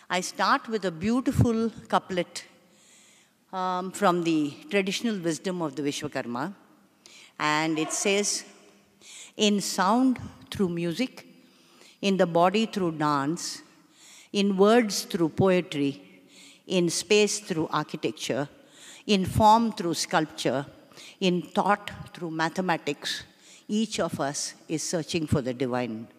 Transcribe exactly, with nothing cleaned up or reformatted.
I start with a beautiful couplet um, from the traditional wisdom of the Vishwakarma. And it says, in sound through music, in the body through dance, in words through poetry, in space through architecture, in form through sculpture, in thought through mathematics, each of us is searching for the divine.